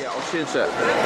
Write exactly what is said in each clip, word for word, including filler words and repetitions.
表现者。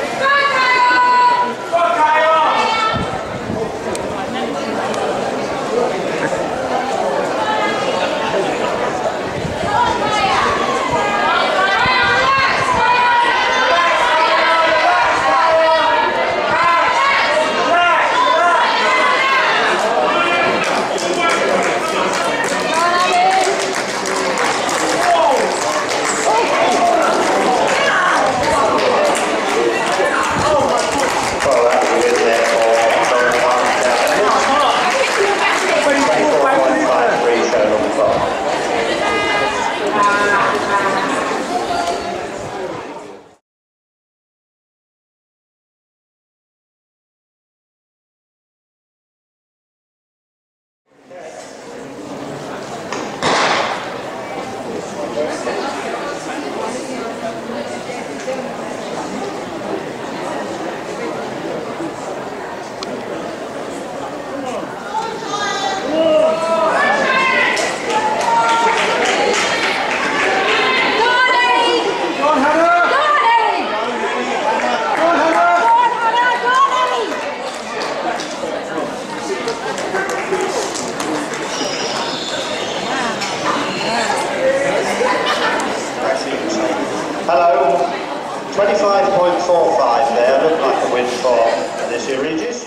Hello, twenty-five point four five there, looked like a win for this year Regis.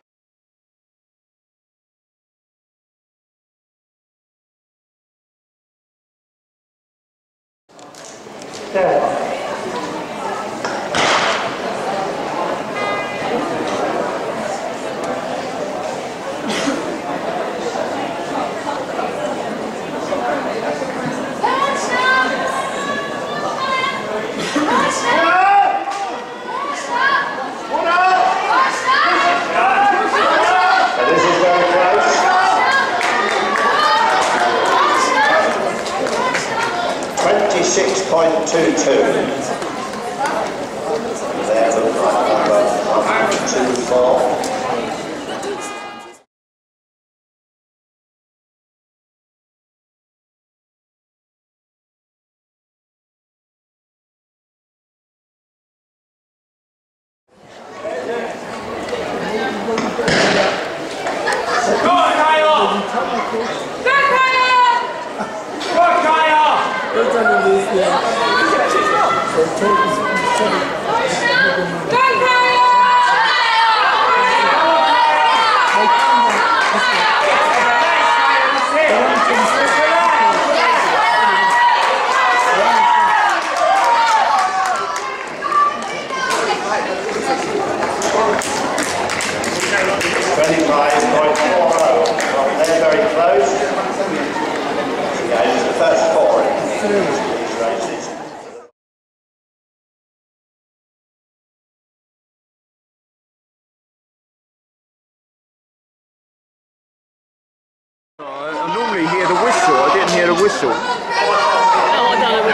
Yeah. twenty-six point two two. There look like number one two four. twenty-five point four oh. They're very close. Yeah, it's the first four in these races. I normally hear the whistle, I didn't hear the whistle. Oh, I don't know what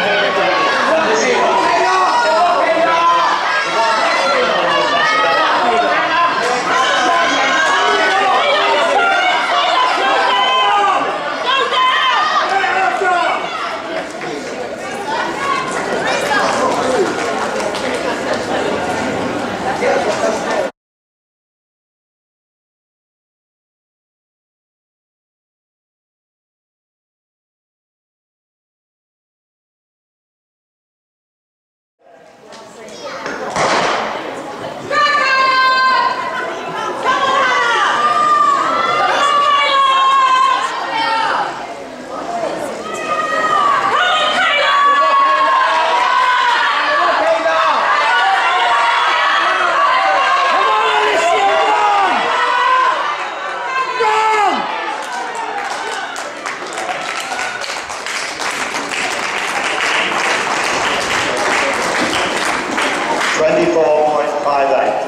twenty-four point five eight.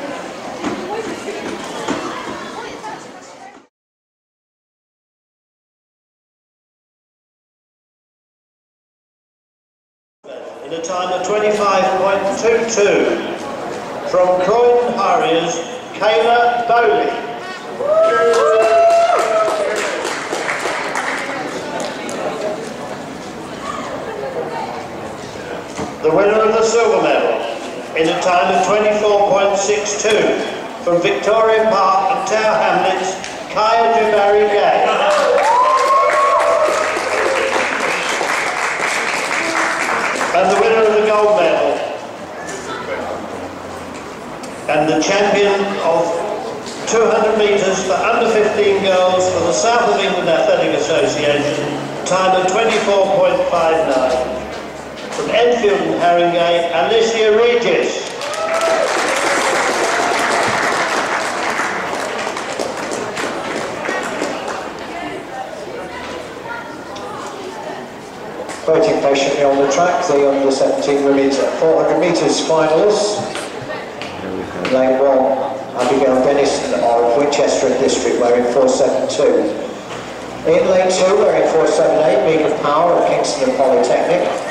In a time of twenty-five point two two from Croydon Harriers, Kayla Bowley. The winner of the silver medal. in a time of twenty-four point six two. From Victoria Park and Tower Hamlets, Kaya Jabari Gay. And the winner of the gold medal and the champion of two hundred metres for under fifteen girls for the South of England Athletic Association, time of twenty-four point five nine. From Enfield and Haringey, Alicia Regis. Waiting patiently on the track, the under seventeen women's four hundred metres finalists. Lane one, Abigail Denison of Winchester and District wearing four seven two. In lane two wearing four seven eight, Megan Power of Kingston Polytechnic.